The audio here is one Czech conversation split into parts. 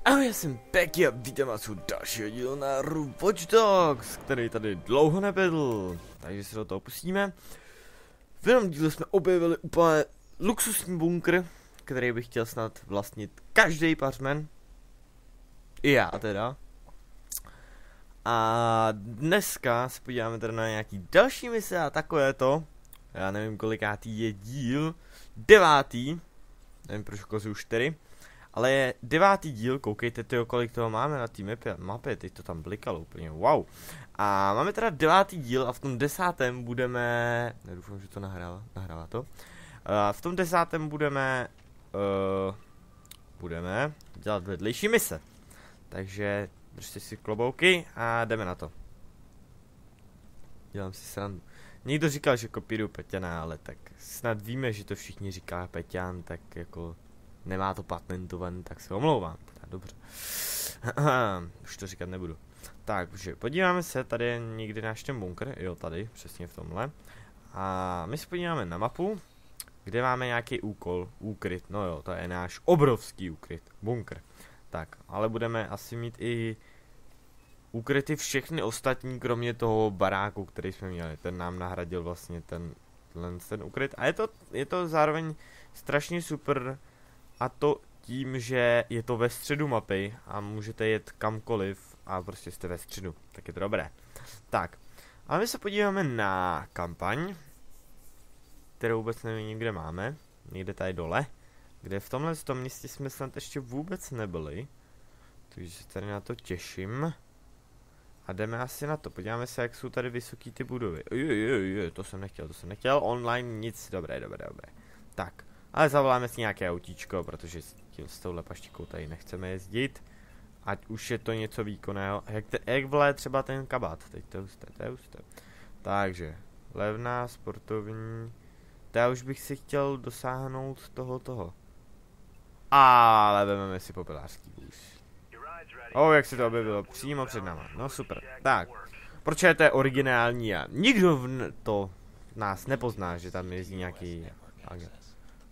Ahoj, já jsem Peky a vítám vás u dalšího dílu na Watch Dogs, který tady dlouho nebyl, takže se do toho pustíme. V jednom dílu jsme objevili úplně luxusní bunkr, který bych chtěl snad vlastnit každý pařmen. I já teda. A dneska se podíváme teda na nějaký další mise a takové to. Já nevím kolikátý je díl, 9. Nevím proč ukazuju 4. Ale je 9. díl, koukejte tyjo, kolik toho máme na té mapě, teď to tam blikalo úplně, wow. A máme teda 9. díl a v tom 10. budeme, nedoufám, že to nahrává to. V tom 10. budeme dělat vedlejší mise. Takže držte si klobouky a jdeme na to. Dělám si srandu. Někdo říkal, že kopíruju Peťana, ale tak snad víme, že to všichni říká Peťan, tak jako nemá to patentovaný, tak se omlouvám. Dobře. Už to říkat nebudu. Takže podíváme se, tady je někdy náš ten bunkr, jo tady, přesně v tomhle. A my se podíváme na mapu, kde máme nějaký úkol, úkryt, no jo, to je náš obrovský úkryt, bunkr. Tak, ale budeme asi mít i ukryty všechny ostatní, kromě toho baráku, který jsme měli. Ten nám nahradil vlastně ten ukryt. A je to zároveň strašně super. A to tím, že je to ve středu mapy a můžete jet kamkoliv a prostě jste ve středu. Tak je to dobré. Tak, a my se podíváme na kampaň, kterou vůbec nevím, kde máme. Někde tady dole. Kde v tomhle místě jsme snad ještě vůbec nebyli. Takže se tady na to těším. A jdeme asi na to. Podíváme se, jak jsou tady vysoký ty budovy. To jsem nechtěl. Online nic. Dobré. Tak. Ale zavoláme si nějaké autíčko, protože s touhle paštikou tady nechceme jezdit. Ať už je to něco výkonného. Jak vle třeba ten kabát. Teď to je husté. Takže, levná, sportovní. Já už bych si chtěl dosáhnout toho. Ale vezmeme si popelářský vůz. Jak se to objevilo přímo před náma. No super. Tak, proč je to originální a nikdo to nás nepozná, že tam jezdí nějaký agent.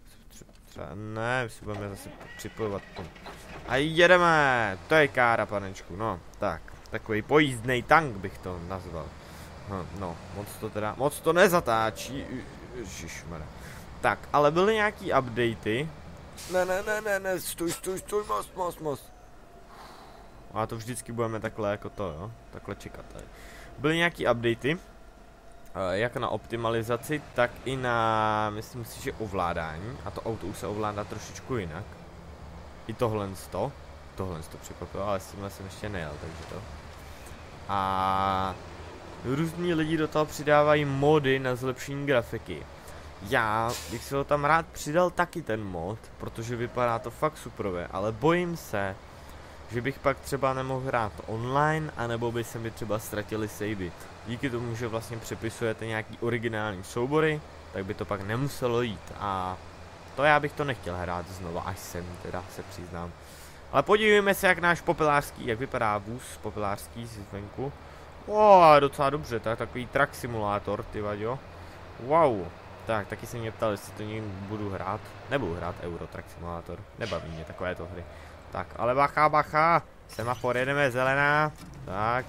Ne, si budeme zase připojovat k tomu. A jedeme, to je kára, panečku, no, tak, takový pojízdnej tank bych to nazval. No, moc to nezatáčí, ježišmarja. Tak, ale byly nějaký updaty. Ne, stůj, most. A to vždycky budeme takhle jako to, jo, takhle čekat tady. Byly nějaký updaty. Jak na optimalizaci, tak i na, myslím si, že ovládání. A to auto už se ovládá trošičku jinak. I tohle to překvapilo, ale s tímhle jsem ještě nejel, takže to. A různí lidi do toho přidávají mody na zlepšení grafiky. Já bych si ho tam rád přidal taky ten mod, protože vypadá to fakt superové, ale bojím se, že bych pak třeba nemohl hrát online, anebo by se mi třeba ztratily savey. Díky tomu, že vlastně přepisujete nějaký originální soubory, tak by to pak nemuselo jít. A to já bych to nechtěl hrát znova, až sem teda se přiznám. Ale podívejme se, jak náš popelářský, jak vypadá vůz popelářský zvenku. Docela dobře, to je takový truck simulátor, ty vaďo. Wow. Tak, taky se mě ptal, jestli to někdy budu hrát. Nebudu hrát Euro Truck Simulator, nebaví mě takovéto hry. Tak, ale bacha, semafor, jedeme zelená, tak.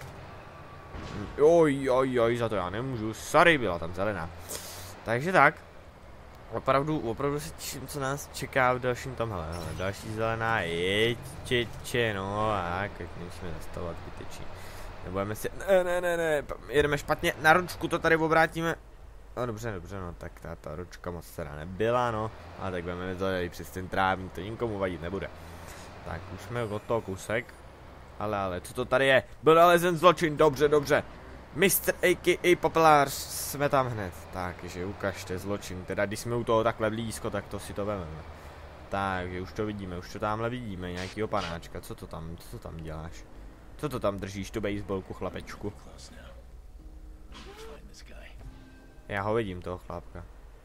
Za to já nemůžu, sorry, byla tam zelená. Takže tak, opravdu se těším, co nás čeká v dalším tomhle, další zelená je no tak, nemusíme zastavovat, vytečí. Nebudeme si, ne, jedeme špatně, na ručku to tady obrátíme. No dobře, no, tak ta ručka moc teda nebyla, no, ale tak budeme to tady přes ten trávník, to nikomu vadit nebude. Tak, už jsme od toho kousek. Ale, co to tady je? Byl nalezen zločin, dobře. Mr. A.K.A. Popelář, jsme tam hned. Takže ukažte zločin, teda když jsme u toho takhle blízko, tak to si to vezmeme. Takže už to vidíme, už to tamhle vidíme, nějakýho panáčka, co to tam děláš? Co to tam držíš, tu baseballku, chlapečku? Já ho vidím, toho chlapka.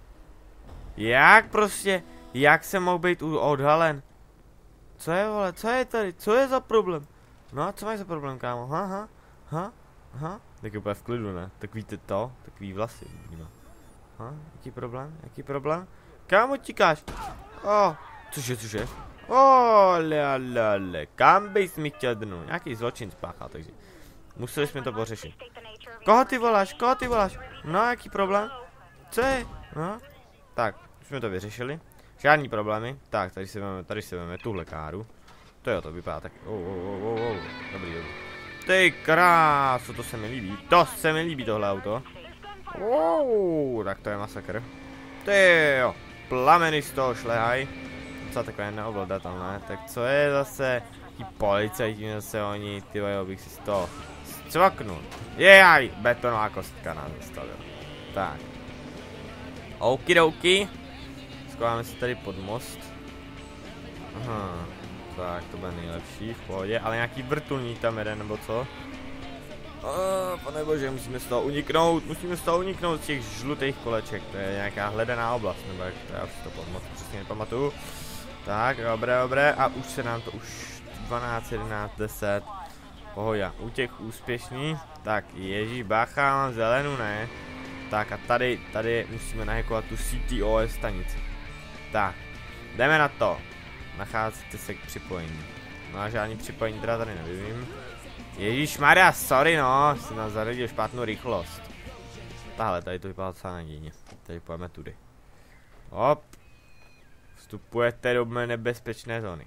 Jak se mohl být odhalen? Co je, vole, co je tady, co je za problém? No a co máš za problém, kámo, aha. Tak je úplně v klidu, ne? Tak víte to, takový vlasy, no. Jaký problém? Kámo, tíkáš? Cože? Lele, kam bys mi chtěl drnout? Nějaký zločin spáchal, takže museli jsme to pořešit. Koho ty voláš? Koho ty voláš? No, jaký problém? Co je? No, tak, už jsme to vyřešili. Žádný problémy. Tak, tady si vezmeme tuhle káru. To jo, to vypadá tak. Dobrý. Ty kráso, to se mi líbí. To se mi líbí tohle auto. Tak to je masakr. Ty jo, plameny z toho šlehaj. Co takové neovladatelné. Tak co je zase? Tí policajti zase oni, ty jo, bych si z toho zcvaknul. Jejaj, betonová kostka nás zastavil. Tak. Okidoki. Schováme se tady pod most. Aha. Tak, to bude nejlepší, v pohodě, ale nějaký vrtulník tam jede, nebo co? Panebože, musíme z toho uniknout z těch žlutých koleček, to je nějaká hledaná oblast, nebo jak to já si to přesně nepamatuju. Tak, dobré, a už se nám to, už 12, 11, 10, pohoda, u těch úspěšných, tak ježí, bacha, mám zelenou, ne? Tak a tady musíme nahekovat tu CTOS stanici. Tak, jdeme na to. Nacházíte se k připojení. No a žádný připojení teda tady nevyvím. Ježišmarja, sorry no, jsem nám zaradil špatnou rychlost. Tahle, tady to vypadá docela nadějně. Tady pojďme tudy. Hop. Vstupujete do nebezpečné zóny.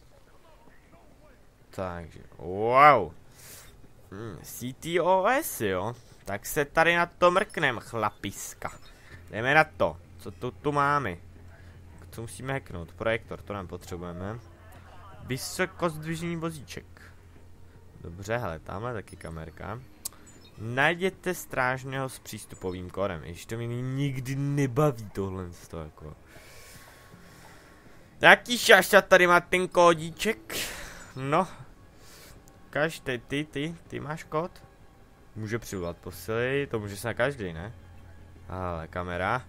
Takže, wow. CTOS, jo. Tak se tady na to mrknem, chlapiska. Jdeme na to. Co tu máme? Co musíme hacknout? Projektor, to nám potřebujeme. Vysokozdvižný vozíček. Dobře, hele, tamhle taky kamerka. Najděte strážného s přístupovým kódem. Ještě to mě nikdy nebaví tohle z toho, jako. Jaký šašta tady má ten kódíček? No. Každý, ty máš kód? Může přivolat posily, to může se na každý, ne? Ale kamera.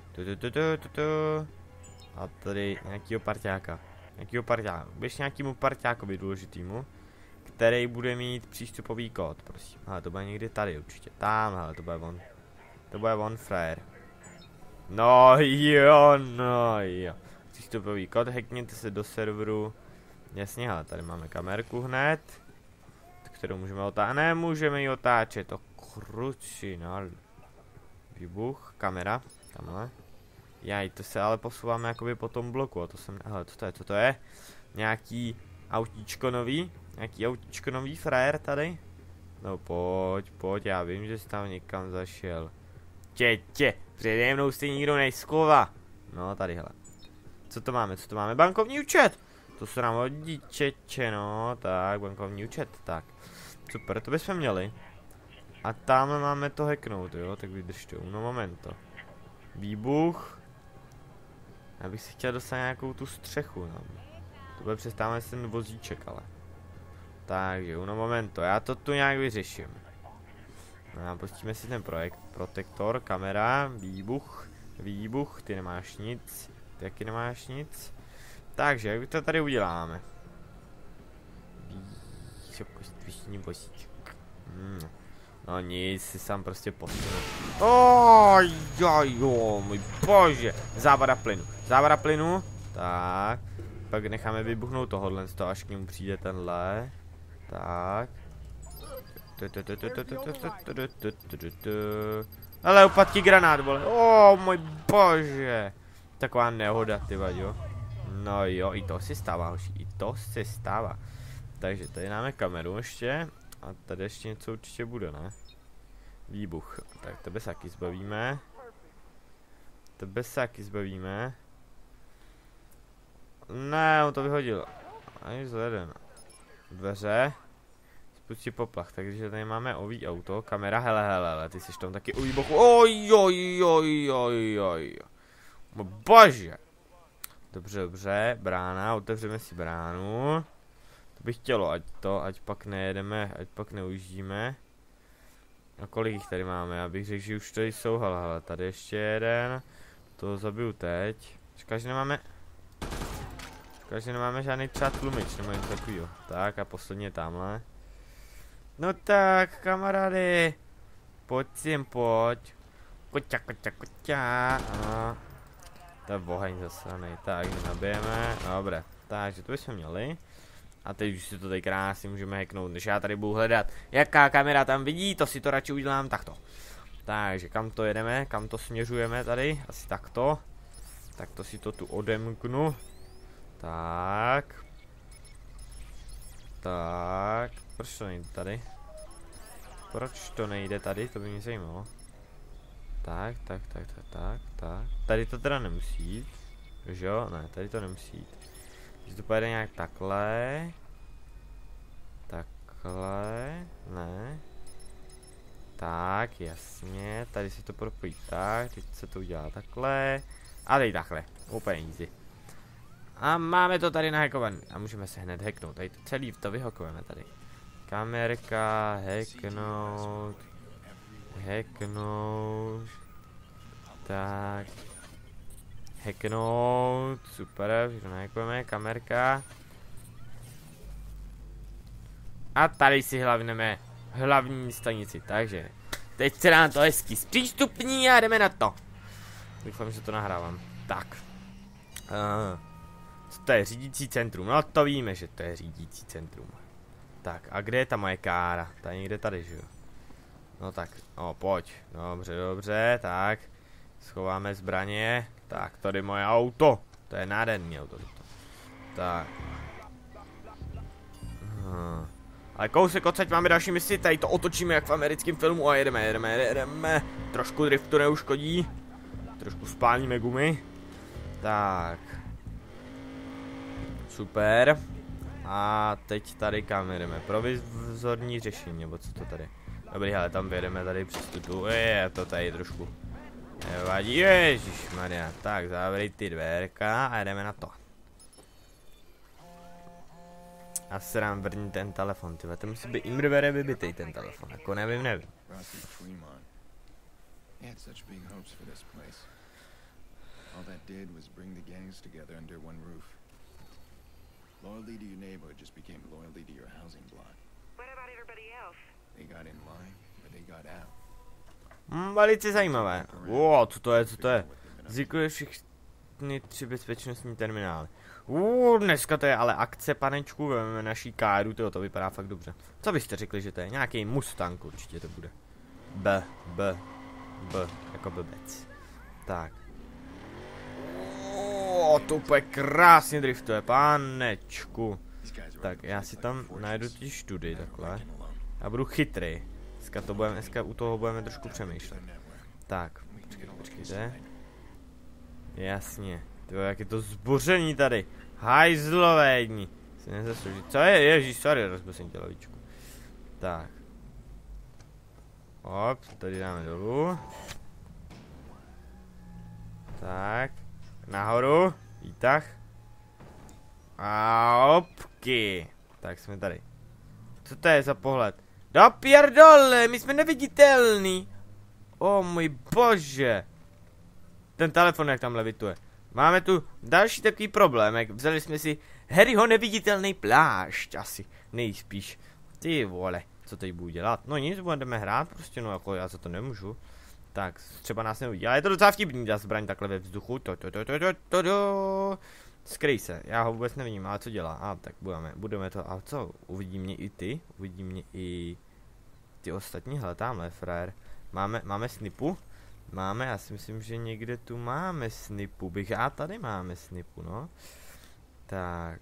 A tady nějakýho parťáka. Běž nějakému parťákovi důležitýmu, který bude mít přístupový kód, prosím. Ale to bude někdy tady určitě. Tam, ale to bude on. To bude on, frajer. No jo. Přístupový kód, hackněte se do serveru. Jasně, ale tady máme kamerku hned. Kterou můžeme otáčet. Nemůžeme ji otáčet, to kručinal. Výbuch, kamera, tamhle. Jaj, to se ale posouváme jakoby po tom bloku, a to jsem, hele, co to je? Nějaký autíčko nový frajer tady? No pojď, já vím, že jsi tam někam zašel. Tě, přede mnou si nikdo nejskova. No, tady, hele. Co to máme? Bankovní účet! To se nám hodí, no, tak, bankovní účet, tak. Super, to bychom měli. A tam máme to hacknout, jo, tak vydržte, no momento. Výbuch. Já bych si chtěl dostat nějakou tu střechu, no. To bude přestávat ten vozíček, ale. Takže, no momento, já to tu nějak vyřeším. No a pustíme si ten projekt, protektor, kamera, výbuch, ty nemáš nic, ty taky nemáš nic. Takže, jak to tady uděláme? Vysokozdvižný vozíček. No nic, si sám prostě posunu. Jo, můj bože. Závada plynu. Tak. Pak necháme vybuchnout tohohle, až k němu přijde tenhle. Tak. Ale upadky granát, vole. Můj bože. Taková nehoda, ty vaďo. No jo, i to si stává, hoši. I to se stává. Takže tady máme kameru ještě. A tady ještě něco určitě bude, ne? Výbuch. Tak tebe se taky zbavíme. Ne, on to vyhodil. Ani vzhledem. Dveře. Spustí poplach, takže tady máme ový auto. Kamera, hele, ty jsi tam taky u výbuchu. Ojojojojojoj. Bože. Dobře, brána, otevřeme si bránu. To bych chtělo, ať pak nejedeme, ať pak neujíždíme. A kolik jich tady máme? Já bych řekl, že už tady jsou, hele, tady ještě jeden. To zabiju teď. Škoda, že nemáme žádný třeba tlumič, nebo něco takovýho. Tak a posledně tamhle. No tak, kamarády. Pojď. Koťa. Ano. To je oheň zasranej. Tak, nabijeme. Dobré. Takže to bychom měli. A teď už si to tady krásně můžeme hacknout, než já tady budu hledat, jaká kamera tam vidí, to si to radši udělám takto. Takže kam to jedeme, kam to směřujeme tady, asi takto. Tak to si to tu odemknu. Tak. Tak, proč to nejde tady? Proč to nejde tady, to by mě zajímalo. Tak. Tady to teda nemusí jít. Že jo? Ne, tady to nemusí jít. Když to pojede nějak takhle. Takhle. Ne. Tak, jasně. Tady se to propojí tak. Teď se to udělá takhle. A teď takhle. Úplně easy. A máme to tady nahackovaný. A můžeme se hned hacknout. Tady to celý to vyhackujeme tady. Kamerka, hacknout. Hacknout. Tak. Hacknout, super, všechno nahackujeme, kamerka. A tady si hlavneme hlavní stanici, takže teď se nám to hezky zpřístupní a jdeme na to. Doufám, že to nahrávám. Tak. Co to je řídící centrum? No to víme, že to je řídící centrum. Tak, a kde je ta moje kára? Ta je někde tady, že jo? No tak, pojď. Dobře, tak. Schováme zbraně. Tak, tady moje auto. To je nádherný auto. Tak. Ale kousek odsaď máme další misi, tady to otočíme jak v americkém filmu a jedeme. Trošku driftu neuškodí. Trošku spálíme gumy. Tak. Super. A teď tady kam jedeme? Provizorní řešení, nebo co to tady? Dobrý, ale tam vyjedeme tady přes tu. Je to tady trošku. Nevadí, ježišmarja. Tak, zavři ty dverka a jdeme na to. A se nám vrní ten telefon, tyhle, to musí být imrvere vybitej ten telefon, jako nevím. Velice zajímavé. Co to je? Zvykluje všechny 3 bezpečnostní terminály. Dneska to je ale akce, panečku, vezmeme naší káru, to vypadá fakt dobře. Co byste řekli, že to je? Nějaký Mustang určitě to bude. B, jako blbec. Tak. To úplně krásně driftuje, panečku. Tak, já si tam najdu ty študy, takhle. Já budu chytrý. Dneska u toho budeme trošku přemýšlet. Tak, počkejte. Jasně. Tyjo, jak je to zboření tady. Hajzlové jedni. Si nezaslouží. Co je? Ježíš, sorry, rozbil jsem tě lovičku. Tak. Hop, tady dáme dolů. Tak. Nahoru. Výtah. A hopky. Tak jsme tady. Co to je za pohled? Do pierdole, my jsme neviditelní. O můj bože. Ten telefon jak tam levituje. Máme tu další takový problém, jak vzali jsme si Harryho neviditelný plášť, asi nejspíš. Ty vole, co teď budu dělat? No nic, budeme hrát prostě, no jako já za to nemůžu. Tak, třeba nás neuvidí, ale je to docela vtipný, dá zbraň takhle ve vzduchu. Skryj se, já ho vůbec nevidím, ale co dělá? Tak budeme to, a co? Uvidí mě i ty? Uvidí mě i ty ostatní, hele, tamhle frajer. Máme snipu? Máme, já si myslím, že někde tu máme snipu, a tady máme snipu, no. Tak.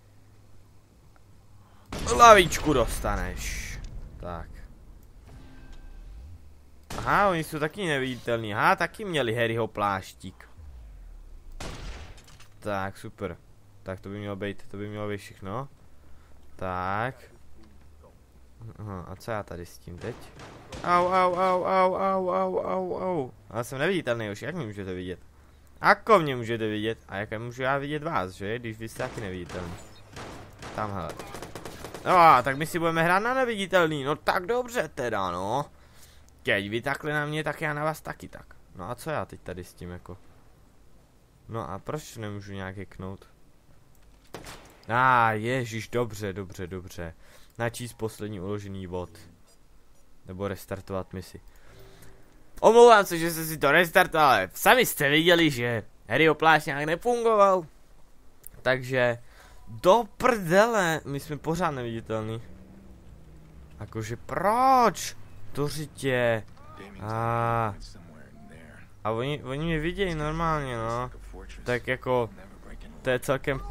Lavičku dostaneš. Tak. Aha, oni jsou taky neviditelní, aha, taky měli Harryho pláštík. Tak, super. Tak to by mělo být všechno. Tak. Aha, a co já tady s tím teď? Au. Ale jsem neviditelný už, jak mě můžete vidět? Ako mě můžete vidět? A jak můžu já vidět vás, že? Když vy jste taky neviditelný. Tamhle. No, tak my si budeme hrát na neviditelný, no tak dobře teda, no. Keď vy takhle na mě, tak já na vás taky tak. No a co já teď tady s tím jako? No a proč nemůžu nějak hacknout? Ježíš, dobře. Načíst poslední uložený bod. Nebo restartovat misi. Omlouvám se, že jsem si to restartoval, ale sami jste viděli, že Harryho plášť nějak nefungoval. Takže Do prdele, my jsme pořád neviditelný. Jakože proč? To řitě. A oni mě vidějí normálně, no. Tak jako, to je celkem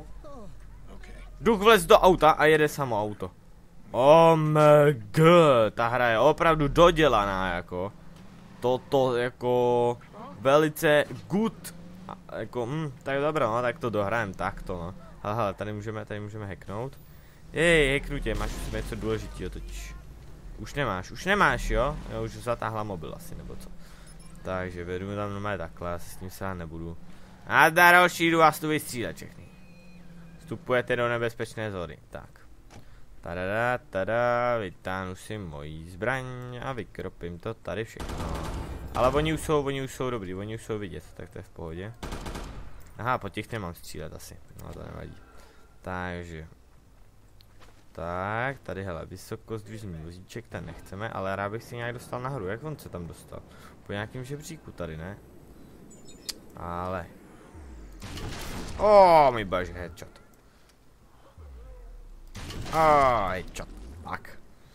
Duch vlez do auta a jede samo auto. Oh my god, ta hra je opravdu dodělaná, jako. Toto jako velice good. Jako, tak dobré, no, tak to dohrajem takto, no. Hele, tady můžeme hacknout. Hacknutě, máš u sebe něco důležitého totiž. Už nemáš, jo? Já už zatáhla mobil asi, nebo co. Takže vedu tam normálně takhle, asi s ním se já nebudu. A další jdu vás tu vystřílet všechny. Vstupujete do nebezpečné zóny, tak. Tada, vytáhnu si moji zbraň a vykropím to tady všechno. Ale oni už jsou dobrý, oni už jsou vidět, tak to je v pohodě. Aha, po těch nemám střílet asi, no to nevadí. Takže. Tak, tady hele, vysokozdvižný vozíček, ten nechceme, ale rád bych si nějak dostal nahoru, jak on se tam dostal? Po nějakém žebříku tady, ne? Ale. Můj bože, headshot. Headshot, tak.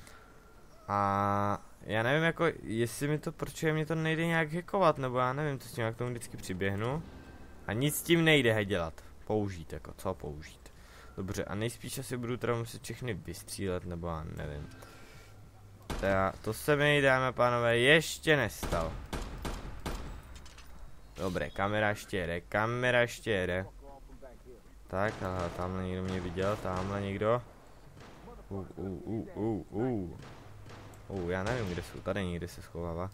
A já nevím jako, jestli mi to, proč mě to nejde nějak hackovat, nebo já nevím, co s tím, jak tomu vždycky přiběhnu. A nic s tím nejde dělat. Použít, jako, co použít. Dobře, a nejspíš asi budu teda muset všechny vystřílet, nebo já nevím. Teda, to se mi, dámy a pánové, ještě nestalo. Dobré, kamera ještě jede. Tak, aha, tamhle někdo mě viděl, tamhle někdo. Já nevím, kde jsou, tady někde se schovává.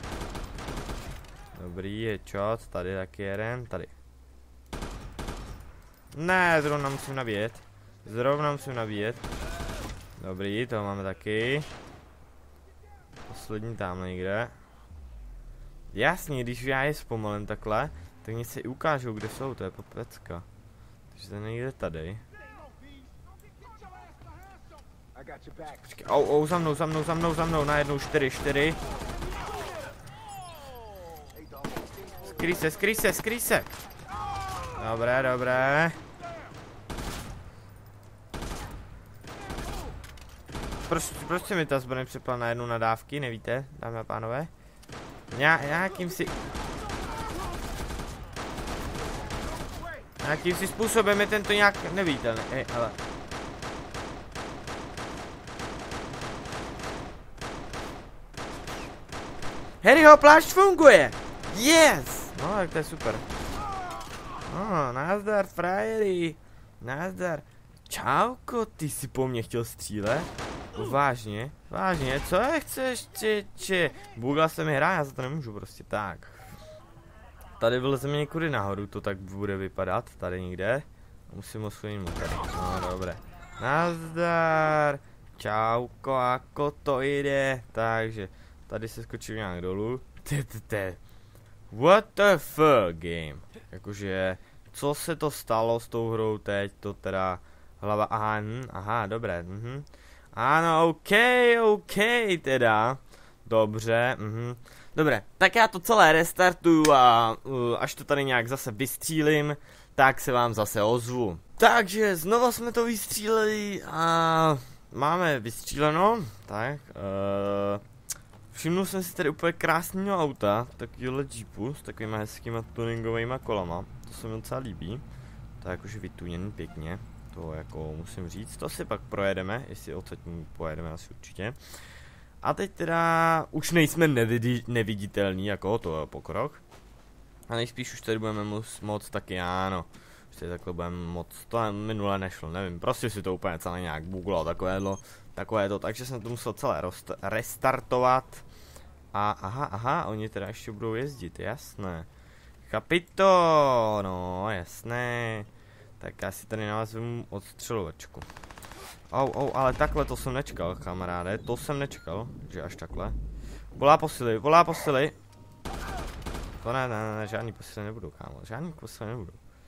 Dobrý, je čot, tady taky jeden, tady. Ne, zrovna musím nabíjet. Dobrý, toho máme taky. Poslední tamhle někde. Jasně, když já je zpomalím takhle, tak mě se i ukážou, kde jsou, to je popecka. Takže to někde tady. Počkej, za mnou, najednou 4. Skrý se. Dobré. Proč se mi ta zbraň přepla najednou na dávky, nevíte, dámy a pánové? Nějakým si způsobem je tento nějak nevítelný, ale... Harryho plášť funguje! Yes! No, tak to je super. Nazdar, frajery. Nazdar. Čauko, ty si po mně chtěl střílet? Vážně, co je chceš, če? Bugla se mi hra, já za to nemůžu prostě, tak. Tady vylezeme někudy nahoru, to tak bude vypadat, tady někde. Musím osvojit tady, no dobré. Nazdar. Čauko, ako to jde. Takže, tady se skočím nějak dolů. What the fuck game? Jakože, co se to stalo s tou hrou teď, to teda hlava, aha, dobré, Ano, OK, teda. Dobře, Dobré, tak já to celé restartuju a až to tady nějak zase vystřílím, tak se vám zase ozvu. Takže znova jsme to vystříleli a máme vystříleno, tak, všimnul jsem si tady úplně krásného auta, takovýhle jeepu s takovýma hezkýma tuningovými kolama, to se mi docela líbí, to je jakože vytuněný pěkně, to jako musím říct, to si pak projedeme, jestli odsaď pojedeme asi určitě. A teď teda už nejsme neviditelní, jako to je pokrok. A nejspíš už tady budeme moc taky, ano. Už tady takhle budeme moc, to minule nešlo, nevím, prostě si to úplně celé nějak buglo, takové to, takže jsem to musel celé restartovat. A aha, oni teda ještě budou jezdit, jasné. Kapito, no, jasné. Tak já si tady na vás vemu odstřelovačku. Ale takhle to jsem nečekal, kamaráde, to jsem nečekal, že až takhle. Volá posily. To ne, žádný posily nebudou, kámo, žádný posily nebudou.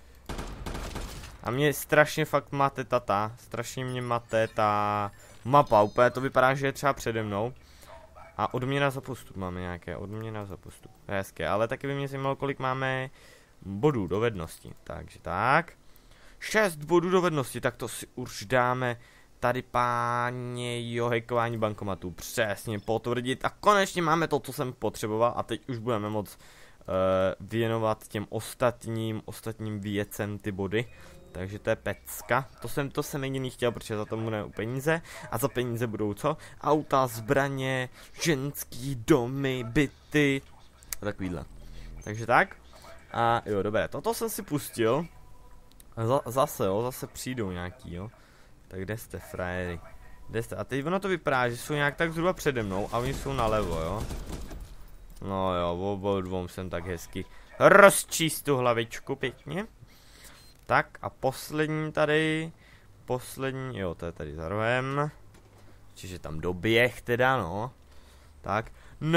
A mě strašně fakt strašně mě mate ta mapa, úplně to vypadá, že je třeba přede mnou. A odměna za postup máme nějaké, odměna za postup, hezké, ale taky by mě zajímalo, kolik máme bodů dovedností, takže tak. 6 bodů dovednosti, tak to si už dáme tady, páně, jo, hackování bankomatů, přesně, potvrdit a konečně máme to, co jsem potřeboval a teď už budeme moct věnovat těm ostatním věcem ty body. Takže to je pecka, to jsem jediný chtěl, protože za to budeme peníze a za peníze budou co? Auta, zbraně, ženský domy, byty a takovýhle. Takže tak. A jo, dobré, toto jsem si pustil. Zase přijdou nějaký, jo. Tak kde jste, frajery? Kde jste? A teď ono to vypadá, že jsou nějak tak zhruba přede mnou a oni jsou nalevo, jo. No jo, obou dvou jsem tak hezky rozčíst tu hlavičku pěkně. Tak a poslední tady, jo, to je tady za rohem. Čiže tam doběh teda, no. Tak,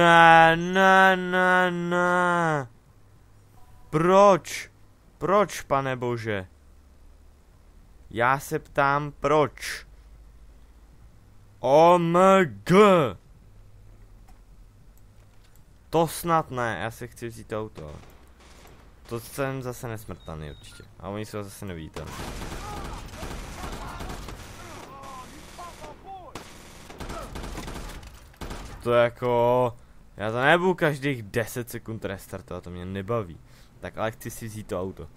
ne. Proč, pane bože? Já se ptám, proč? OMG! To snad ne, já si chci vzít auto. To jsem zase nesmrtelný určitě. A oni jsou zase neviditelní. To jako... Já to nebudu každých 10 sekund restartovat, to mě nebaví. Tak ale chci si vzít to auto.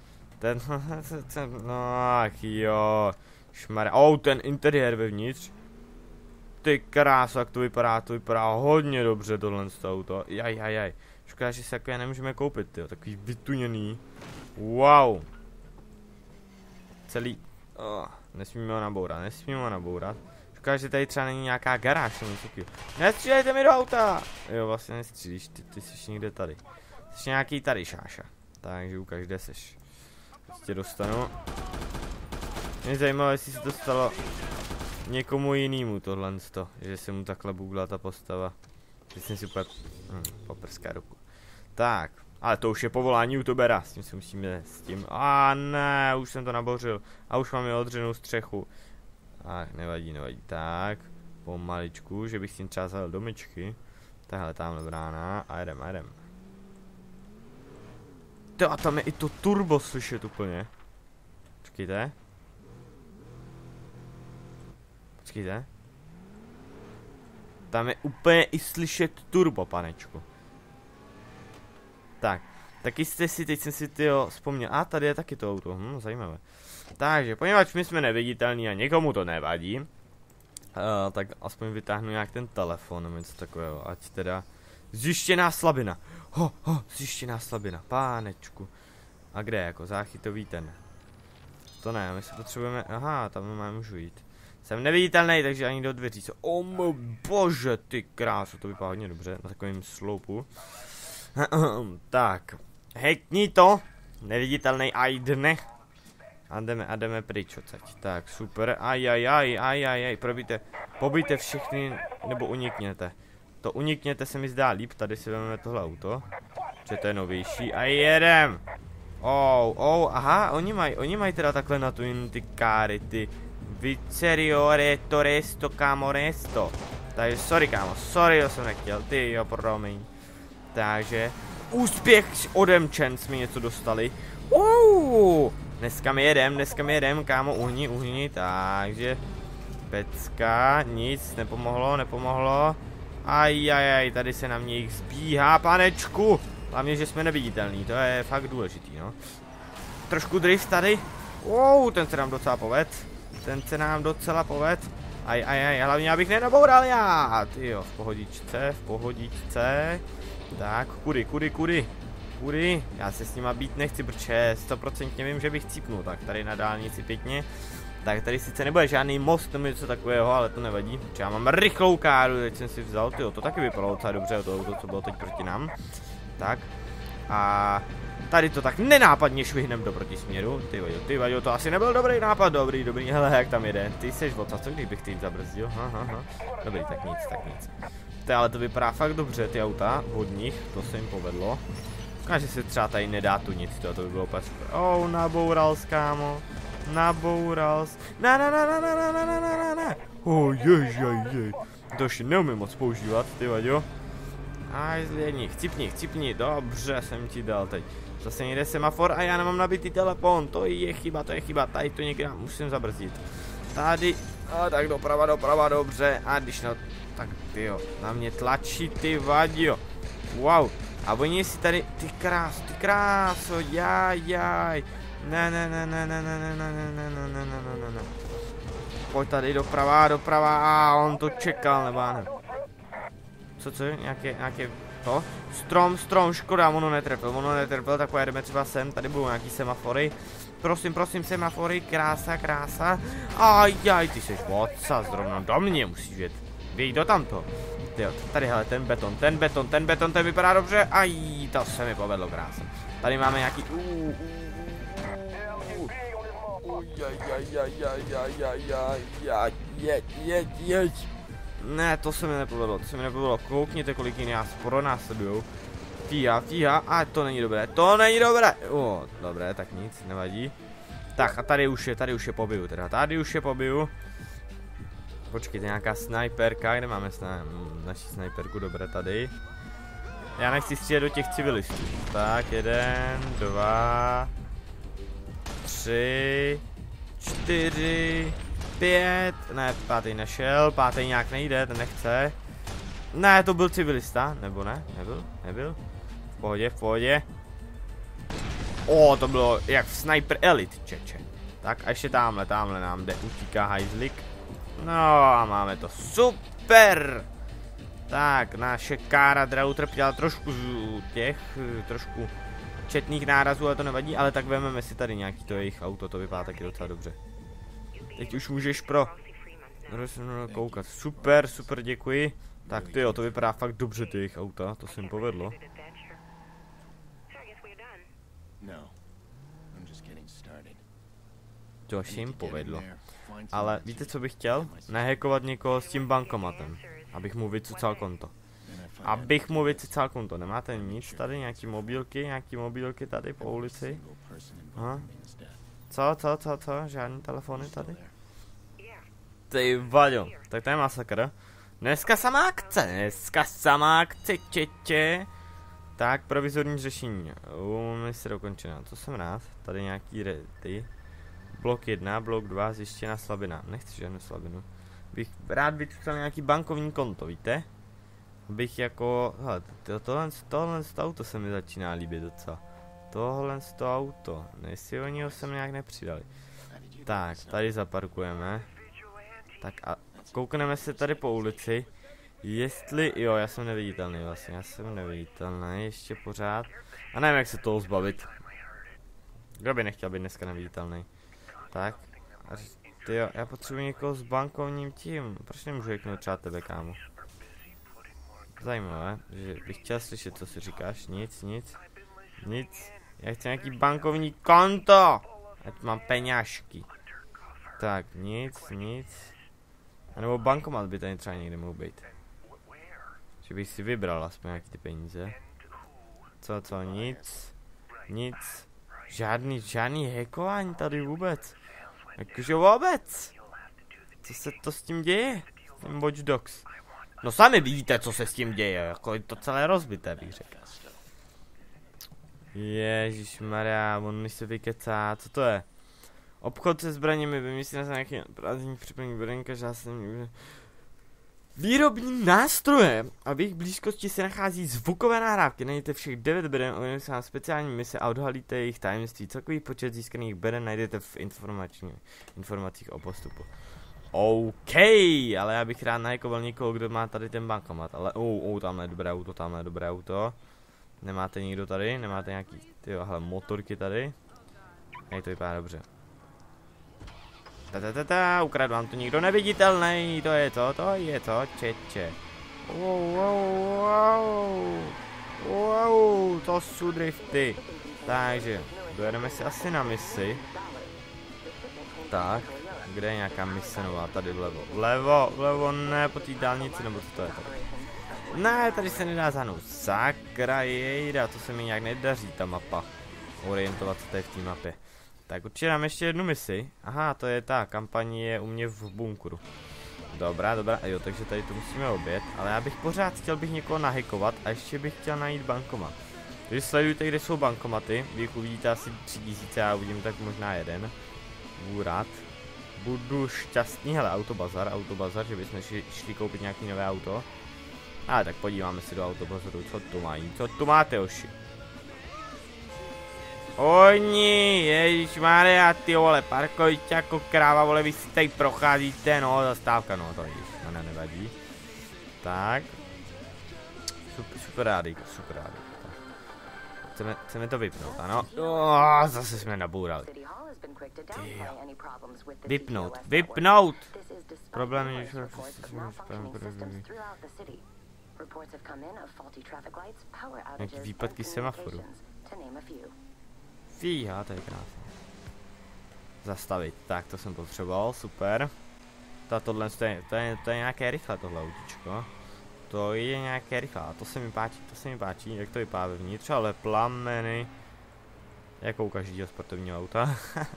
No ach jo. Šmare. Ten interiér vevnitř. Ty krása, jak to vypadá hodně dobře tohle auto. Jaj. Škoda, že si takové nemůžeme koupit, tyjo, takový vytuněný. Wow. Celý. Nesmíme ho nabourat. Škoda, že tady třeba není nějaká garáž, něco takového. Nestřílejte mi do auta! Jo, vlastně nestřílíš, ty jsi někde tady. Jsi nějaký tady, šáša. Takže ukaž, kde seš. Prostě dostanu. Mě zajímalo, jestli se to stalo někomu jinému tohle, že se mu takhle bugla ta postava. Teď jsem si úplně poprská ruku. Tak, ale to už je povolání youtubera, s tím se musíme ne, už jsem to nabořil. A už mám je odřenou střechu. Ach, nevadí. Tak, pomaličku, že bych s tím třeba zahel domečky. Tahle tamhle brána a jedem. A tam je i to turbo slyšet úplně. Počkejte. Tam je úplně i slyšet turbo, panečku. Tak, taky jste si, teď jsem si vzpomněl. A tady je taky to auto, zajímavé. Takže, poněvadž my jsme neviditelní a někomu to nevadí, tak aspoň vytáhnu nějak ten telefon nebo něco takového, ať teda... Zjištěná slabina. Zjištěná slabina, pánečku. A kde, jako záchytový ten? To ne, my se potřebujeme, aha, tam můžu jít. Jsem neviditelný, takže ani do dveří. Můj bože, ty krásu, to vypadá hodně dobře na takovém sloupu. Tak, hackni to, neviditelný ajdne. A jdeme pryč odsaď. Tak, super, ajajaj, pobijte všechny, nebo unikněte. To unikněte se mi zdá líp, tady si vezmeme tohle auto. Že to je novější a jedem. Aha, oni mají teda takhle na tu ty káry, ty Viceriore Toresto Camoresto. Takže sorry kámo, to jsem nechtěl, ty jo, promiň. Takže, úspěch odemčen jsme něco dostali. Dneska mi jedem, kámo, uhni, takže, pecka, nic, nepomohlo. Ajajaj, tady se na mě jich zbíhá, panečku. Hlavně, že jsme neviditelní, to je fakt důležitý, no. Trošku drift tady. Ten se nám docela poved. Ajajaj, hlavně abych nenaboural já. Tyjo, v pohodičce. Tak, kudy. Já se s nima být nechci, protože 100% vím, že bych cípnul. Tak tady na dálnici pěkně. Tak tady sice nebude žádný most nebo něco takového, ale to nevadí. Já mám rychlou káru, teď jsem si vzal, tyjo, to taky vypadalo docela dobře, to co bylo teď proti nám. Tak. A tady to tak nenápadně švihnem do protisměru. Ty vadio, to asi nebyl dobrý nápad, dobrý, hele, jak tam jede. Ty seš od co kdybych ty zabrzdil, Dobrý, tak nic. Ale to vypadá fakt dobře, ty auta od nich, to se jim povedlo. Ukáže se třeba tady nedá tu nic, to by bylo úplně super. Naboural, kámo. Ne. Jej. To už neumím moc používat, ty vadio. Chcipni, dobře jsem ti dal teď. Zase někde semafor a já nemám nabitý telefon, to je chyba, tady to někde musím zabrzdit. Tady, a tak doprava, dobře, a když no, tak tyjo, na mě tlačí ty vadio. Wow, a oni si tady, ty kráso, jaj. Ne. Pojď tady doprava, a on to čekal, nebo ne. Co, nějaké, to? Strom, škoda, ono netrefil, tak pojedeme třeba sem, tady budou nějaký semafory. Prosím, semafory, krása. Ajaj, ty seš vodca, zrovna do mě musíš jet. Věj do tamto. Tyjo, tady hele, ten beton, ten vypadá dobře, aj, to se mi povedlo, krása. Tady máme nějaký, jeď. Ne, to se mi nepovedlo, koukněte, kolik jiný nás pronásledujou. Tíha, a to není dobré, dobré, tak nic, nevadí. Tak a tady už je pobiju, Počkejte, nějaká snajperka, kde máme naši snajperku, dobré, tady. Já nechci střílet do těch civilistů. Tak, 1, 2, 3, 4, 5, ne, pátý nešel, pátý nějak nejde, ten nechce. Ne, to byl civilista, nebo ne, nebyl. V pohodě. O, to bylo jak v Sniper Elite, čeče. Tak a ještě tamhle nám jde, utíká hajzlik. No a máme to, super! Tak, naše Kára utrpěla trošku trošku četných nárazů, ale to nevadí, ale tak vezmeme si tady nějaký to jejich auto, to vypadá taky docela dobře. Teď už můžeš koukat, super, děkuji. Tak tyjo, to vypadá fakt dobře ty jejich auta, to se jim povedlo. To se jim povedlo. Ale víte, co bych chtěl? Nehackovat někoho s tím bankomatem, abych mu vycucal konto. Nemáte nic tady, nějaký mobilky tady po ulici? Aha. Co? Žádný telefony tady? Ty vaďo, tak to je masakr. Dneska samá akce, čeče. Tak, provizorní řešení. Mise dokončená, to jsem rád. Tady nějaký ty. Blok 1, blok 2, zjištěná slabina. Nechci žádnou slabinu. Bych rád vytvořil nějaký bankovní konto, víte? Bych jako, hele, tohle auto se mi začíná líbit docela. Tohle auto, jestli oni ho sem nějak nepřidali. Tak, tady zaparkujeme. Tak a koukneme se tady po ulici. Jestli, jo, já jsem neviditelný vlastně, ještě pořád. A nevím, jak se toho zbavit. Kdo by nechtěl být dneska neviditelný? Tak, tyjo, já potřebuji někoho s bankovním tím. Proč nemůžu řeknout třeba tebe, kámo? Zajímavé, že bych chtěl slyšet, co si říkáš. Nic. Já chci nějaký bankovní konto. Ať mám peňážky. Tak, nic. A nebo bankomat by tady třeba někde mohl být. Že bych si vybral aspoň nějaký ty peníze. Co, nic. Žádný hackování tady vůbec. Jakože vůbec. Co se to s tím děje? S tím Watch Dogs. No sami vidíte, co se s tím děje, jako je to celé rozbité, bych řekl. Ježišmarja, on mi se vykecá, co to je? Obchod se zbraněmi, vymyslí na nějaký prázdný připlnění branka, že já jsem... Výrobní nástroje a v jejich blízkosti se nachází zvukové nahrávky. Najdete všech 9 beden, objevíme se na speciální mise a odhalíte jejich tajemství. Celkový počet získaných beden najdete v informacích o postupu. OK, ale já bych rád nahackoval někoho, kdo má tady ten bankomat, ale tamhle je dobré auto. Nemáte nikdo tady, nemáte nějaký, tyjo, motorky tady. Hej, to vypadá dobře. Ukradl vám to nikdo neviditelný, to je to, čeče. Wow, to jsou drifty. Takže, dojedeme si asi na misi. Tak, kde je nějaká mise nová, tady vlevo, ne, po té dálnici, nebo co to je tady. Ne, tady se nedá zahnout, sakra jejda, to se mi nějak nedaří, ta mapa. Orientovat se tady v té mapě. Tak určitě dám ještě jednu misi. Aha, to je ta, kampaň je u mě v bunkru. Dobrá, jo, takže tady to musíme obět. Ale já bych pořád chtěl někoho nahackovat a ještě bych chtěl najít bankomat. Když sledujte, kde jsou bankomaty, vy uvidíte asi 3000, já uvidím tak možná jeden. Budu rád. Budu šťastný, hele, autobazar, že bychom šli koupit nějaký nové auto. Ale tak podíváme se do autobazaru, co tu mají, co tu máte, oši. Oni, ježišmarja, ty vole, parkujte jako kráva, vole, vy si tady procházíte, no, zastávka, no, to vidíš, no, nevadí. Tak. Super rádi. Chceme to vypnout, ano. Zase jsme nabourali. Vypnout! Problém je, že... Nějaký výpadky semaforu. Fíha, to je krásné. Zastavit, tak to jsem potřeboval, super. Tohle, to je nějaké rychlé tohle autíčko. To je nějaké rychlé, to se mi páčí, jak to vypadá vevnitř, ale plameny. Jako u každého sportovního auta.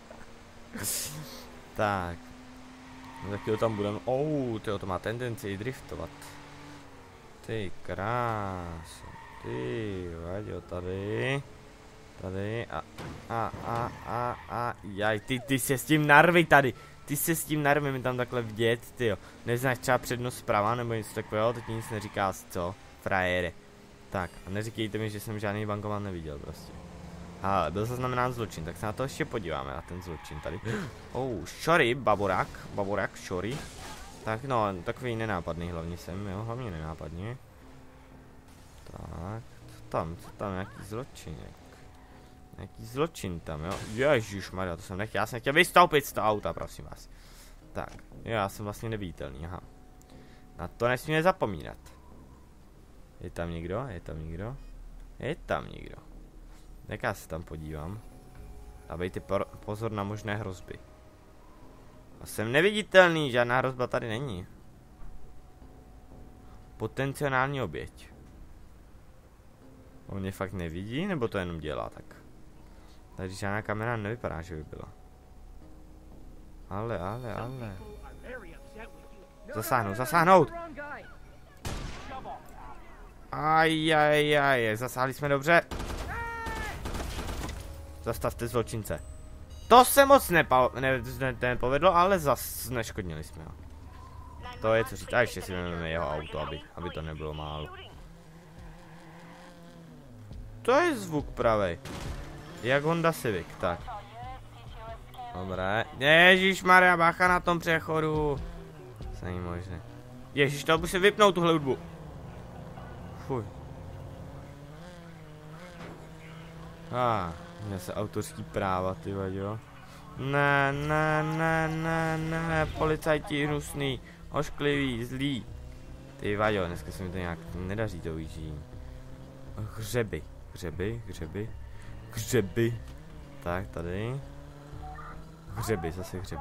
Tak. Za chvíli tam budeme, tyjo, to má tendenci driftovat. Ty krása, ty vaďo, tady jaj, ty se s tím narvi tady. Ty se s tím narvi mi tam takhle vdět, tyjo. Neznáš třeba přednost zprava nebo něco takového, to ti nic neříká, co? Frajere. Tak, a neříkejte mi, že jsem žádný bankomat neviděl prostě. Ale byl zaznamenán zločin, tak se na to ještě podíváme, na ten zločin tady. Šory, baborák, šory. Tak no, takový nenápadný hlavně jsem, jo, hlavně nenápadně. Tak, co tam, nějaký zločinek. Nějaký zločin tam, jo. Ježišmarja, to jsem nechtěl, já jsem chtěl vystoupit z toho auta, prosím vás. Tak, jo, já jsem vlastně neviditelný, aha. Na to nesmíme zapomínat. Je tam někdo? Je tam někdo. Tak já se tam podívám. Dávejte pozor na možné hrozby. A jsem neviditelný, žádná hrozba tady není. Potenciální oběť. On mě fakt nevidí, nebo to jenom dělá tak? Tady žádná kamera nevypadá, že by byla. Ale. Zasáhnout! Ajajaj, zasáhli jsme dobře. Zastavte zločince. To se moc nepovedlo, ale zas neškodnili jsme ho. To je co říct, a ještě si vezmeme jeho auto, aby to nebylo málo. To je zvuk pravej. Jak Honda Civic, tak. Dobré. Ježišmarja, bacha na tom přechodu. To není možné. Ježiš, to by se vypnout tuhle hudbu. Fuj. Měl se autorský práva, ty vaďo. Ne, policajti hnusný, ošklivý, zlý. Ty vaďo, dneska se mi to nějak nedaří to vyžít. Hřeby. Tak, tady. Zase hřeby.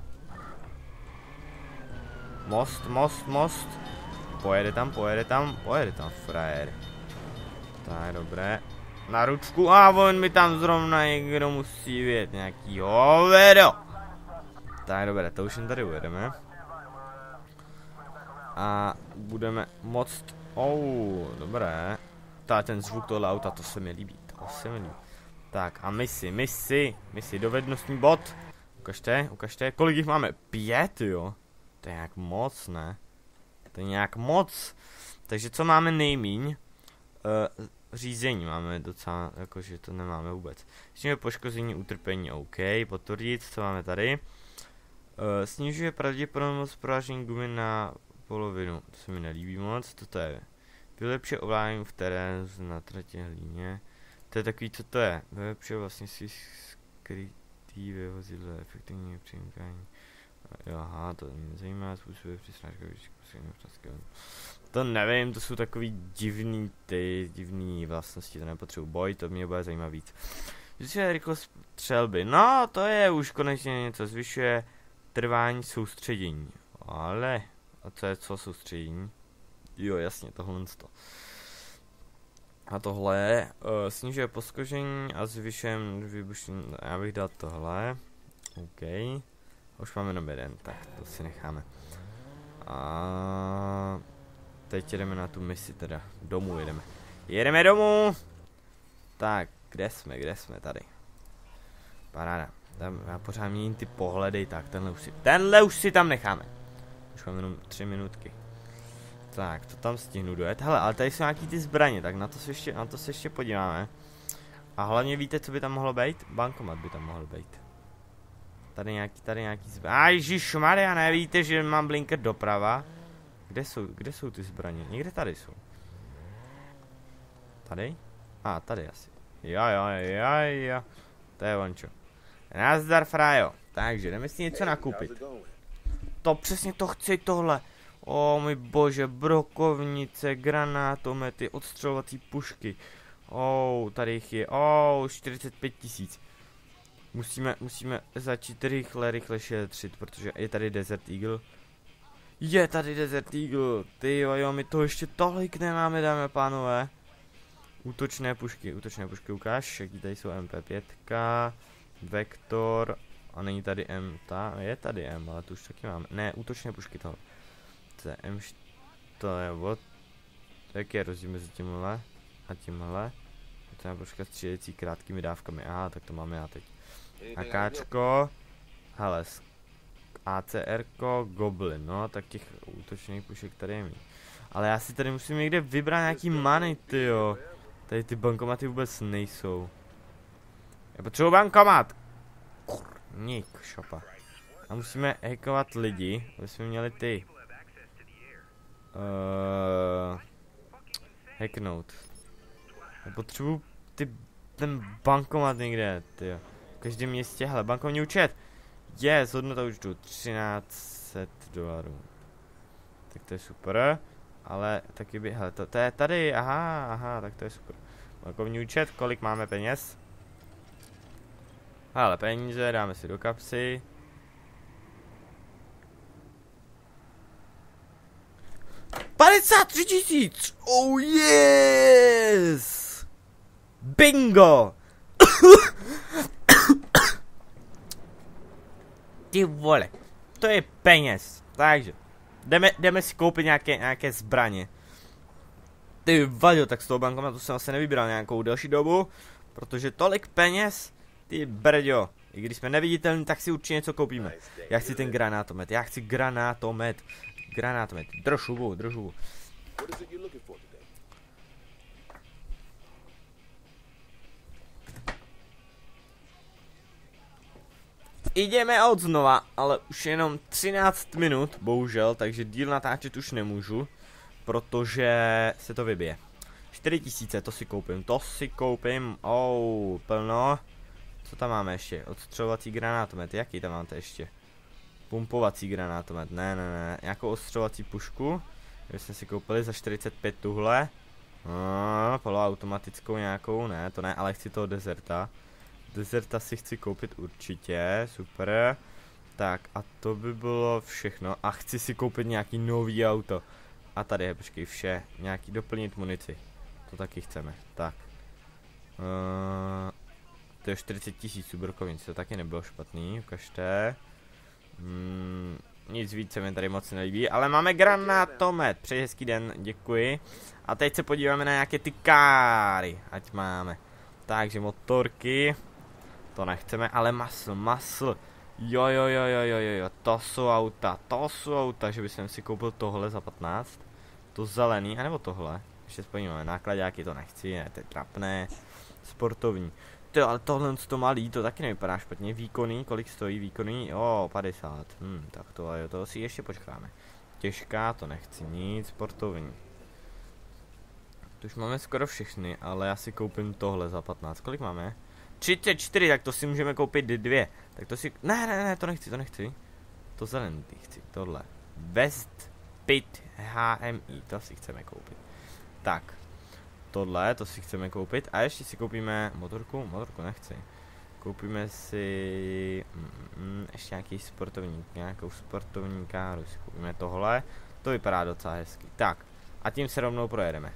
Most. Pojede tam, frajer. Tak, dobré. Na ručku, a on mi tam zrovna někdo musí vědět, nějaký hovedo. Tak, dobré, to už jen tady ujedeme. A budeme moct, dobré. Tak, ten zvuk tohle auta, to se mi líbí, Tak, a misi, dovednostní bod. Ukažte, kolik jich máme? 5, jo. To je nějak moc, ne? Takže co máme nejmíň? Řízení máme docela, jakože to nemáme vůbec. Snižuje poškození, utrpení, OK, potvrdit, co máme tady. Snižuje pravděpodobnost porážení gumy na polovinu, to se mi nelíbí moc, toto je. Vylepšuje ovládání v terénu na tratě hlíně. To je takový, co to je. Vylepšuje vlastně si skrytý ve vozidle, efektivní přimkání. Aha, to mě zajímá, způsobuje při srážkově to nevím, to jsou takový divný vlastnosti, to nepotřebuji. Boj, to mě bude zajímat víc. Zvyšuje rychlost střelby, no to je už konečně něco, zvyšuje trvání soustředění. Ale, a co je soustředění? Jo, jasně, tohle to. A tohle snižuje poskožení a zvyšuje vybušení, já bych dal tohle. OK. Už máme jenom jeden, tak to si necháme. A teď jedeme na tu misi teda, domů jedeme. Jedeme domů! Tak, kde jsme tady? Paráda. Já pořád měním ty pohledy, tak tenhle už si tam necháme. Už mám jenom 3 minutky. Tak, to tam stihnu dojet. Hele, ale tady jsou nějaký ty zbraně, tak na to se ještě podíváme. A hlavně víte, co by tam mohlo být? Bankomat by tam mohl být. Tady nějaký zbraně. Ježišmarja, nevíte, že mám blinker doprava? Kde jsou ty zbraně? Někde tady jsou. Tady? Tady asi. Jo. To je ončo. Nazdar, frajo. Takže jdeme si něco nakoupit. To přesně to chci tohle. O můj bože, brokovnice, granátomety, odstřelovací pušky. Tady jich je. 45 000. Musíme začít rychle šetřit, protože je tady Desert Eagle. Je tady Desert Eagle. Ty jo, my to ještě tolik nemáme, dámy a pánové. Útočné pušky ukáž, jaký tady jsou MP5, Vektor, a není tady M, je tady M, ale tu už taky máme, ne, útočné pušky tohle. To je M, to je od, jaký je rozdíl mezi tímhle a tímhle. To je puška střílející krátkými dávkami, tak to máme já teď. AKčko, hele, ACRko, Goblin, no, tak těch útočných pušek tady je mít. Ale já si tady musím někde vybrat nějaký money, tyjo. Tady ty bankomaty vůbec nejsou. Já potřebuji bankomat! Kurník, šopa. A musíme hackovat lidi, aby jsme měli ty. Hacknout. Já potřebuji ten bankomat někde, tyjo. V každém městě, hele, bankovní účet. Hodnota účtu, $1300. Tak to je super. Ale taky by, hele, to je tady, aha, tak to je super. Bankovní účet, kolik máme peněz? Hele, peníze, dáme si do kapsy. $53 000! Oh yes! Bingo! Ty vole, to je peněz, takže jdeme si koupit nějaké zbraně. Ty vadio, tak z toho bankomatu jsem asi nevybíral nějakou delší dobu, protože tolik peněz, ty brďo. I když jsme neviditelní, tak si určitě něco koupíme. Já chci ten granátomet, Granátomet, drž hubu. Jdeme od znova, ale už jenom 13 minut, bohužel, takže díl natáčet už nemůžu, protože se to vybije. 4000, to si koupím, plno. Co tam máme ještě? Odstřelovací granátomet, jaký tam máte ještě? Pumpovací granátomet, ne, nějakou odstřelovací pušku, kterou jsme si koupili za 45 tuhle. Poloautomatickou nějakou, ne, to ne, ale chci toho Deserta. Deserta si chci koupit určitě, super. Tak a to by bylo všechno. A chci si koupit nějaký nový auto. A tady je, počkej, vše. Nějaký doplnit munici. To taky chceme, tak. To je 40 000 brokovnic, to taky nebylo špatný, ukažte. Nic víc se mi tady moc nelíbí, ale máme granátomet, přeji hezký den, děkuji. A teď se podíváme na nějaké ty káry, ať máme. Takže motorky, to nechceme, ale muscle. Jo, to jsou auta, že bych si koupil tohle za 15. To zelený, anebo tohle. Ještě spojíme, nákladáky to nechci, ne, to je trapné. Sportovní. To, ale tohle to malý, to taky nevypadá špatně. Výkonný, kolik stojí výkonný? 50. Tak to si ještě počkáme. Těžká, to nechci nic, sportovní. To už máme skoro všechny, ale já si koupím tohle za 15. Kolik máme? 34, tak to si můžeme koupit 2. Tak to si... Ne, to nechci. To zelený chci, tohle. West Pit HMI, to si chceme koupit. Tak. Tohle, to si chceme koupit. A ještě si koupíme motorku nechci. Koupíme si... ještě nějaký sportovník, nějakou sportovní káru si koupíme tohle. To vypadá docela hezky. Tak. A tím se rovnou projedeme.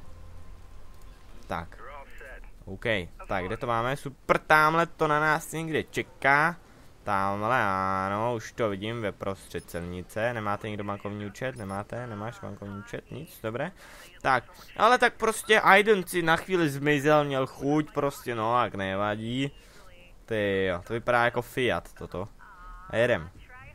Tak. OK, tak kde to máme? Super, tamhle to na nás někde čeká. Tamhle, ano, už to vidím ve prostřed silnice. Nemáte někdo bankovní účet? Nemáte? Nemáš bankovní účet? Nic, dobré. Tak, ale tak prostě Aiden si na chvíli zmizel, měl chuť, prostě no, jak nevadí. Ty jo, to vypadá jako Fiat toto. A jedem.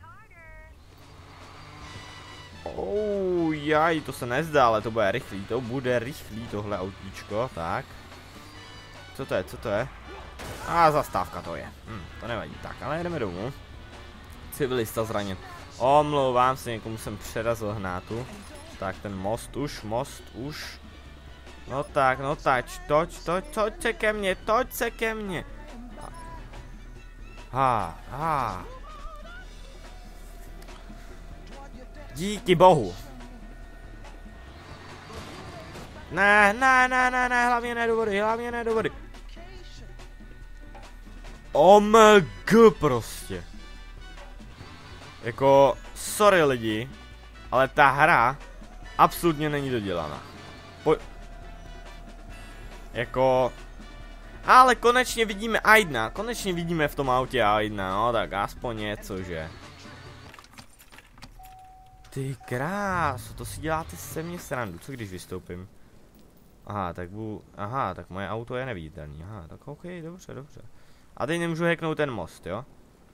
Jaj, to se nezdá, ale to bude rychlý tohle autíčko, tak. Co to je? A zastávka to je. To nevadí, tak, ale jedeme domů. Civilista zraněn. Omlouvám se, někomu jsem přerazil hnátu. Tak, ten most už. No tak, toď se ke mně. Díky bohu. Ne, hlavně ne do vody. OMG prostě. Jako, sorry lidi, ale ta hra absolutně není dodělaná. Jako... Ale konečně vidíme Aidna, konečně vidíme v tom autě Aidna, no tak aspoň něco, že. Ty kráso, to si děláte se mě srandu, co když vystoupím? Aha, tak moje auto je neviditelný, aha, tak ok, dobře. A teď nemůžu hacknout ten most, jo?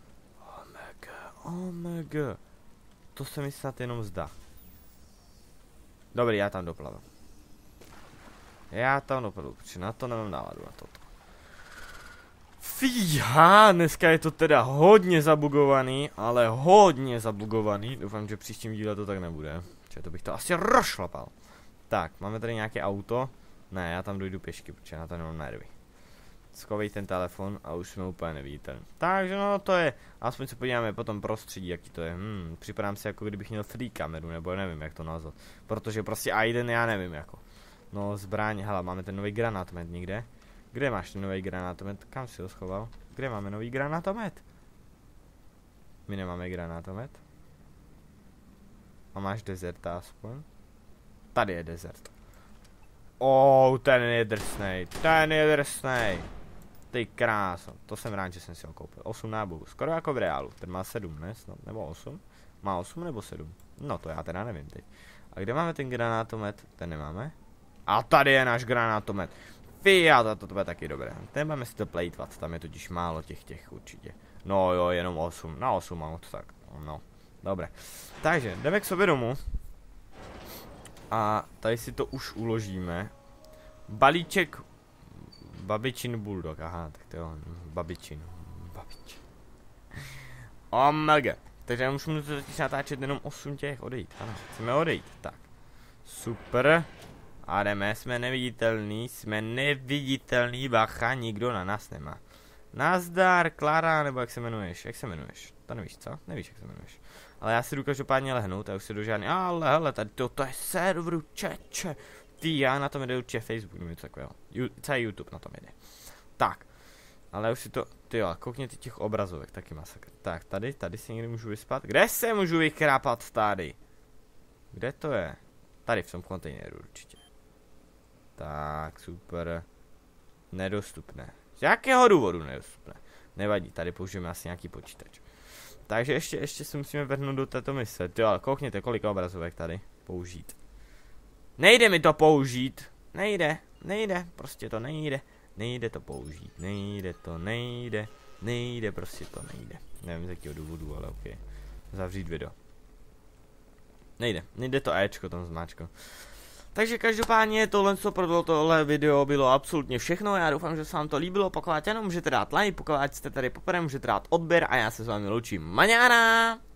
OMG. To se mi snad jenom zdá. Dobrý, já tam doplavu. Protože na to nemám náladu, na toto. Fíha, dneska je to teda hodně zabugovaný, ale hodně zabugovaný. Doufám, že příštím díle to tak nebude. Protože to bych to asi rozšlapal. Tak, máme tady nějaké auto. Ne, já tam dojdu pěšky, protože na to nemám nervy. Schovej ten telefon a už jsme úplně neviditelní. Takže no to je, aspoň se podíváme potom prostředí, jaký to je. Připadám si jako kdybych měl free kameru, nebo nevím jak to nazvat. Protože prostě Aiden já nevím jako. No zbraň, hele, máme ten nový granátomet někde. Kde máš ten nový granátomet? Kam si ho schoval? Kde máme nový granátomet? My nemáme granátomet. A máš dezerta aspoň? Tady je desert. Ten je drsnej. Ty kráso, to jsem rád, že jsem si ho koupil. 8 nábojů, skoro jako v reálu. Ten má 7, ne? Snad, nebo 8? Má 8 nebo 7? No to já teda nevím teď. A kde máme ten granátomet? Ten nemáme. A tady je náš granátomet. Fiat, to bude taky dobré. Ten máme si to plejtvat, tam je totiž málo těch určitě. No jo, jenom 8. Na 8 mám to tak. No, dobré. Takže, jdeme k sobě domů. A tady si to už uložíme. Balíček babičin bulldog, aha, tak to jo, babičin. Omega. Takže už můžu to totiž natáčet jenom 8 těch, odejít, ano, chceme odejít, tak. Super. A jdeme, jsme neviditelný, bacha, nikdo na nás nemá. Nazdar, Klara, nebo jak se jmenuješ, to nevíš, co? Nevíš, jak se jmenuješ. Ale já si jdu každopádně lehnout, a už si jdu žádný, ale hele, tady to je serveru, čeče. Ty, já na tom jde určitě Facebook, nebo něco takového. Celý YouTube na tom jde. Tak, ale už si to, ty jo, koukněte těch obrazovek, taky masakr. Tak, tady si někdy můžu vyspat. Kde se můžu vykrápat tady? Kde to je? Tady v tom kontejneru určitě. Tak, super. Nedostupné. Z jakého důvodu nedostupné? Nevadí, tady použijeme asi nějaký počítač. Takže ještě se musíme vrhnout do této mise. Ty ale koukněte, kolik obrazovek tady použít. Nejde mi to použít. Nejde, prostě to nejde. Nejde to použít, nejde, prostě to nejde. Nevím z jakého důvodu, ale ok. Zavřít video. Nejde to Ečko tam zmáčko. Takže každopádně tohle video bylo absolutně všechno. Já doufám, že se vám to líbilo. Pokud ano, můžete dát like, pokud jste tady poprvé, můžete dát odběr a já se s vámi loučím. Maňána!